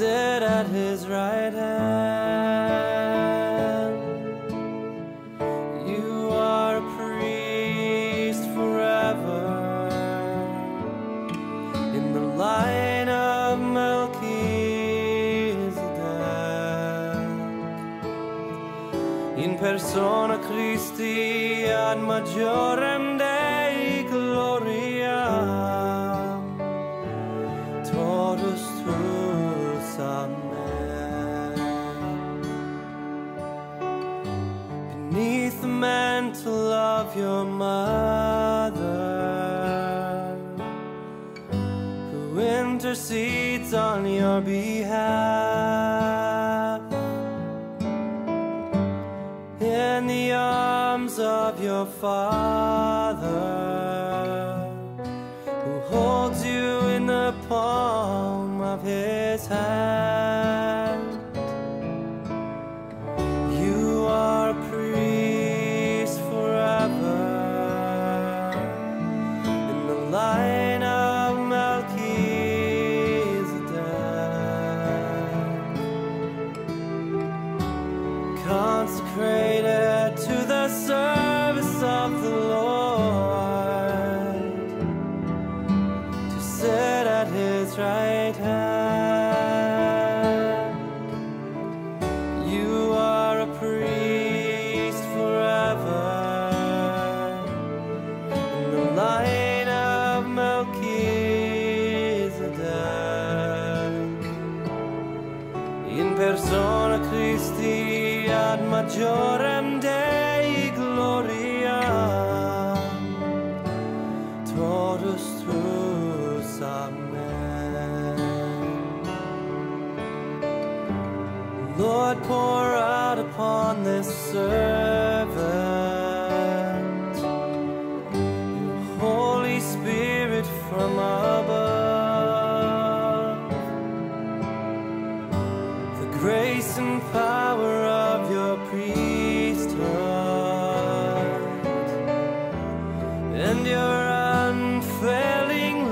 sit at his right hand. You are a priest forever in the line of Melchizedek. In persona Christi ad majorem Dei gloria, totus tuus, amen. Beneath the mantle of your mother, who intercedes on your behalf, in the arms of your Father, who holds you in the palm of his hand. You are a priest forever in the line of Melchizedek, consecrated to the service of the Lord, to sit at his right hand. You are a priest forever in the line of Melchizedek. In persona Christi ad majorem Dei gloria, totus tuus, amen. Lord, pour out upon this servant your Holy Spirit from above, the grace and power of your priesthood, and your unfailing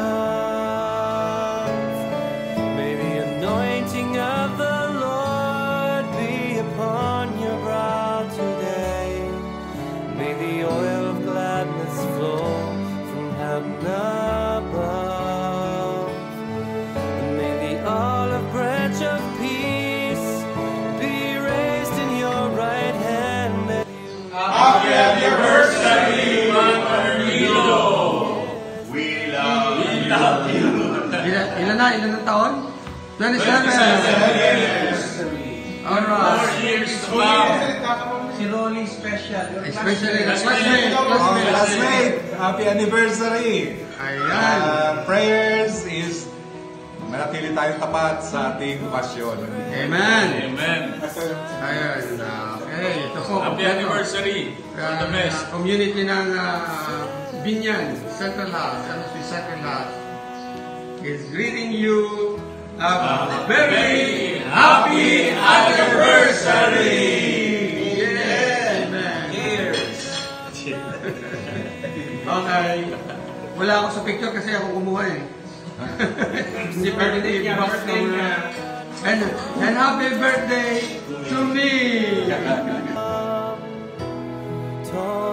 love. May the anointing of the Lord be upon your brow today. May the oil of gladness flow from heaven above, and may the olive branch of peace be raised in your right hand. Happy anniversary, Brother Nilo! We love you! Ilan na taon? 27 years! Alright. 4 years to come! Si Rolly special. Especially Classmate, happy anniversary! Ayan. Prayers is manatili tayong tapat sa ating pasyon. Amen. Amen! Ayan. Okay. Ito po. Happy anniversary! All the best! Community ng Binyan, Central House, Central House is greeting you a very happy anniversary! Yes! Amen. Cheers! Okay. Wala ako sa picture kasi ako kumuha eh. Hindi pwede na i-box na and happy birthday to me!